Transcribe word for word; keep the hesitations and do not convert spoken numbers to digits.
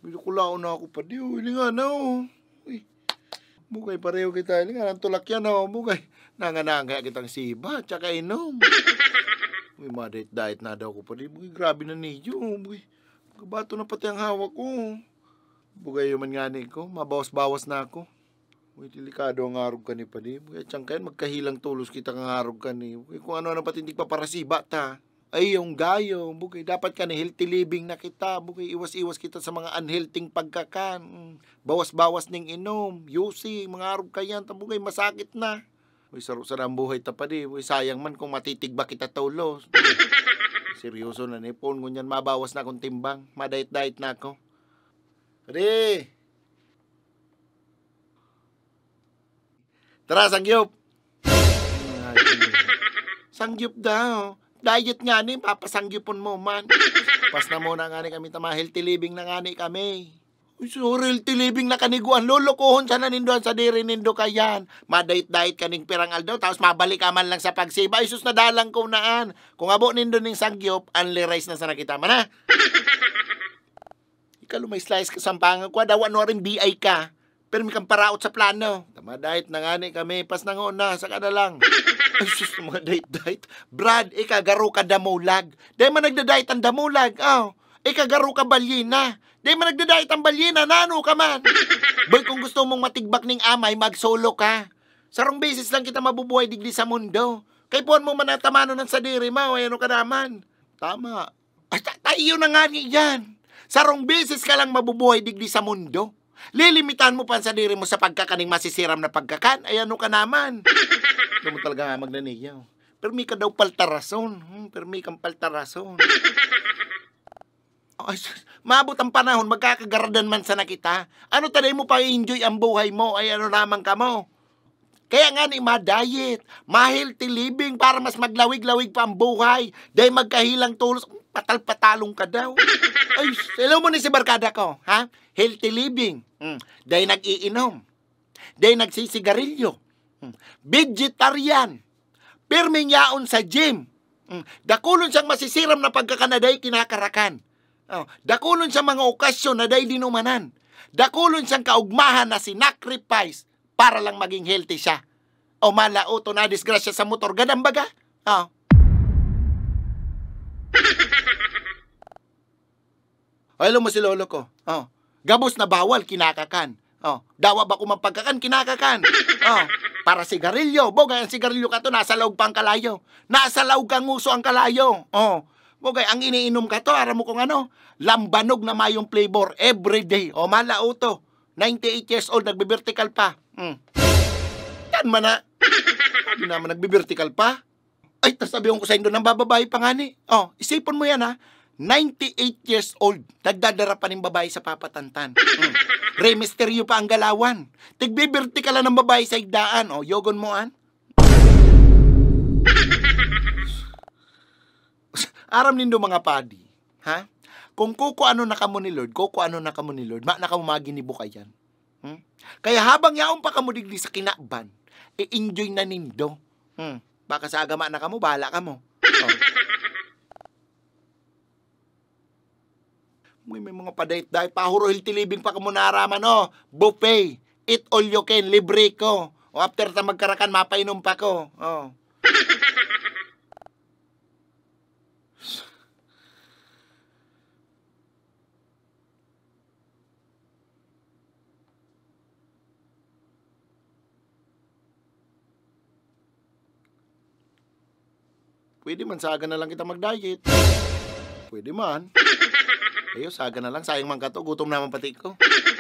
Medyo kulaon na ako pa di. Uy, nga na oh. Uy. Bukay pareho kita. Hindi nga, tulak yan oh. Bukay. Nangananga kitang siba. Tsaka inom. Uy, madait-dait na daw ko pa di. Bukay, grabe na niyo. Bukay, kabato na pati ang hawak ko. Bukay yung mangani ko. Mabawas-bawas na ako. Uy, delikado ang harog ka ni pa di. Bukay, tiyang kayan, magkahilang tulos kita ng harog ka ni. Bukay, kung ano na pati hindi pa parasiba ta. Ay, yung gayo. Bukay, dapat ka ni healthy living na kita. Bukay, iwas-iwas kita sa mga unhealthy pagkakan. Bawas-bawas ning inom. Yusi, mga harog ka yan. Bukay, masakit na. Uy, saro-saro ang buhay ta pa di. Uy, sayang man kung matitigba kita tulos. Seryoso na nipon. Ngunyan, mabawas na akong timbang. Madait-dait na ako. Padi! Tara, sangyup! Sangyup daw. Diet nga ni, papasangyupon mo man. Pas na muna nga ni kami tama, healthy living na nga ni kami. Uy, so healthy living na kaniguan. Lolokohon siya na nindoan sa diri nindo kayan. Madait-dait kaning pirang aldaw, tapos mabalik ka man lang sa pagsiba. Isus na dalang ko naan. Kung abo nindo ning sangyup, only rice na sa nakita man ha. Ikaw lumay slice ka sampangan ko, dawa no rin B I ka. Pero may kang paraot sa plano. Tamadait na nga ni kami, pas na na, saka na lang. Ay, sus, mga date-date. Brad, ika, garo ka damulag. Dahil man nagdadait ang damulag. Oh, ika, garo ka balyina. Dahil man nagdadait ang balyina, nano ka man. Boy, kung gusto mong matigbak ning amay, mag-solo ka. Sarong beses lang kita mabubuhay digdi sa mundo. Kay puan mo manatamano ng sadiri mo, ay ano ka naman. Tama. Ay, tayo na nga niyan. Sarong beses ka lang mabubuhay digdi sa mundo. Lilimitan mo pa sa diri mo sa pagkakaning masisiram na pagkakan. Ay ano ka naman. Ito mo talaga nga magnaniyaw. Pero may ka daw paltarason. Hmm, pero may kang paltarason. Ay, maabot ang panahon, magkakagaradan man sa nakita. Ano taday mo pa i-enjoy ang buhay mo? Ay ano naman ka mo? Kaya nga ni ma-diet, ma-healthy living para mas maglawig-lawig pa ang buhay. Dahil magkahilang tulos, patal-patalong ka daw. Ay, hello mo ni si barkada ko, ha? Healthy living. Hmm. Dahil nag-iinom. Dahil nagsisigarilyo. Hmm. Vegetarian. Pirming yaon sa gym. Hmm. Dakulon siyang masisiram na pagkakanaday kinakarakan. Oh. Dakulon siyang mga okasyon na day dinumanan. Dakulon siyang kaugmahan na sinacrifice para lang maging healthy siya. O malauto na disgrasya sa motor. Ganang baga? Oh. Ay, alam mo si lolo ko. Oh. Gabos na bawal, kinakakan. Oh. Dawa ba kumapagkakan, kinakakan. Oh. Para sigarilyo. Bogay, ang sigarilyo ka to, nasa laog pa ang kalayo. Nasa laog kang nguso ang kalayo. Oh. Bogay, ang iniinom ka to, aram mo kung ano, lambanog na mayong flavor everyday. O, malauto. ninety-eight years old, nagbe-vertical pa. Hmm. Yan man na. Sabi naman, nagbe-vertical pa. Ay, tas sabihin ko sa indo, nang bababae pa nga ni. Oh, isipon mo yan ha. ninety-eight years old, nagdadara pa ng babae sa papatantan. Hmm. Rey Mysterio pa ang galawan. Tigbiberti ka lang ng babae sa igdaan. O, yogon mo an. Aram nindo mga padi. Ha? Kung kuko ano na kamo ni Lord, kuko ano na kamo ni Lord, ma na kamo maginibo kayan. Hmm? Kaya habang yaon pa kamo digdi sa kinakban, i-enjoy na nindo. Hmm. Baka sa agama na kamo, bahala kamo. Oh. May, may mga padait-dait, pahuro healthy living pa kamo naraman, oh. Buffet, eat all you can, libre ko. O after ta magkarakan, mapainom pa ko. Oh. Pwede man, saga na lang kita mag-diet. Pwede man. Ayo, saga na lang. Sayang man ka to. Gutom naman pati ko.